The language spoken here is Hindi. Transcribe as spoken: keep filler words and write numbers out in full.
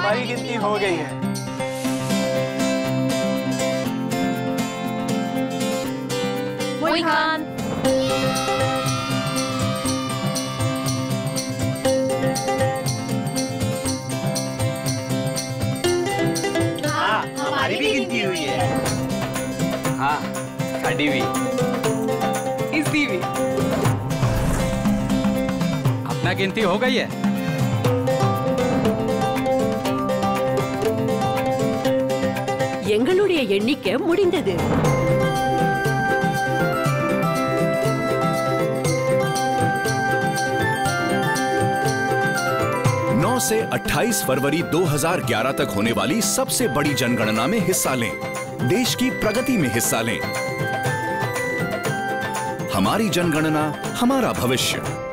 हमारी गिनती हो गई है। मोई खान। हाँ, हमारी भी गिनती हुई है। हाँ, साड़ी भी, इसकी भी। अपना गिनती हो गई है। எங்களுடைய எண்ணிக்கை முடிந்தது। नौ से अट्ठाईस फरवरी दो हज़ार ग्यारह तक होने वाली सबसे बड़ी जनगणना में हिस्सा लें। देश की प्रगति में हिस्सा लें। हमारी जनगणना, हमारा भविष्य।